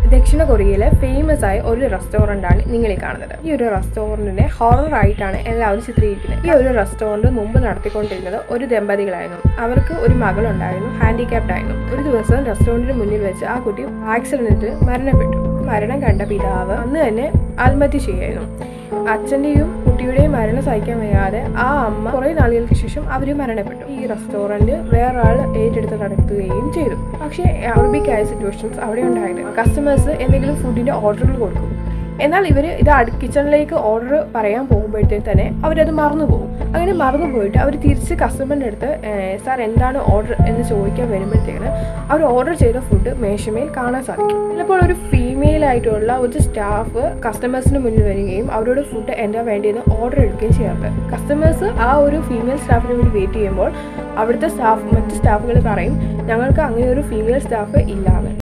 ദക്ഷിണ കൊറിയയിലെ ഫേമസ് ആയ ഒരു റെസ്റ്റോറൻ്റ് ആണ് നിങ്ങൾ ഈ കാണുന്നത്. ഈ ഒരു റെസ്റ്റോറൻറ്റിനെ ഹൊറർ ആയിട്ടാണ് എല്ലാവരും ചിത്രീകരിക്കുന്നത്. ഈ ഒരു റെസ്റ്റോറൻറ്റ് മുമ്പ് നടത്തിക്കൊണ്ടിരുന്നത് ഒരു ദമ്പതികളായിരുന്നു. അവർക്ക് ഒരു മകളുണ്ടായിരുന്നു, ഹാൻഡിക്യാപ്ഡ് ആയിരുന്നു. ഒരു ദിവസം റെസ്റ്റോറൻറ്റിന് മുന്നിൽ വെച്ച് ആ കുട്ടി ആക്സിഡന്റിൽ മരണപ്പെട്ടു. മരണം കണ്ട പിതാവ് അന്ന് തന്നെ ആത്മഹത്യ ചെയ്യായിരുന്നു. അച്ഛൻ്റെയും കുട്ടിയുടെയും മരണം സഹിക്കാൻ വയ്യാതെ ആ അമ്മ കുറേ നാളുകൾക്ക് ശേഷം അവർ മരണപ്പെട്ടു. ഈ റെസ്റ്റോറൻറ്റ് വേറൊരാൾ ഏറ്റെടുത്ത് നടത്തുകയും ചെയ്തു. പക്ഷേ അറബിക്കായ സിറ്റുവേഷൻസ് അവിടെ ഉണ്ടായത്. കസ്റ്റമേഴ്സ് എന്തെങ്കിലും ഫുഡിൻ്റെ ഓർഡറുകൾ കൊടുക്കും. എന്നാൽ ഇവർ ഇത് കിച്ചണിലേക്ക് ഓർഡർ പറയാൻ പോകുമ്പോഴത്തേക്ക് തന്നെ അവരത് മറന്നു പോകും. അങ്ങനെ മറന്നു പോയിട്ട് അവർ തിരിച്ച് കസ്റ്റമറിൻ്റെ അടുത്ത് സാർ എന്താണ് ഓർഡർ എന്ന് ചോദിക്കാൻ വരുമ്പോഴത്തേക്കിന് അവർ ഓർഡർ ചെയ്ത ഫുഡ് മേശമേൽ കാണാൻ സാധിക്കും. ചിലപ്പോൾ ഒരു ഫീമെയിൽ ആയിട്ടുള്ള ഒരു സ്റ്റാഫ് കസ്റ്റമേഴ്സിന് മുന്നിൽ വരികയും അവരോട് ഫുഡ് എന്താ വേണ്ടിയെന്ന് ഓർഡർ എടുക്കുകയും ചെയ്യാറുണ്ട്. കസ്റ്റമേഴ്സ് ആ ഒരു ഫീമെയിൽ സ്റ്റാഫിന് വേണ്ടി വെയിറ്റ് ചെയ്യുമ്പോൾ അവിടുത്തെ മറ്റ് സ്റ്റാഫുകൾ പറയും ഞങ്ങൾക്ക് അങ്ങനെ ഒരു ഫീമെയിൽ സ്റ്റാഫ് ഇല്ലാന്ന്.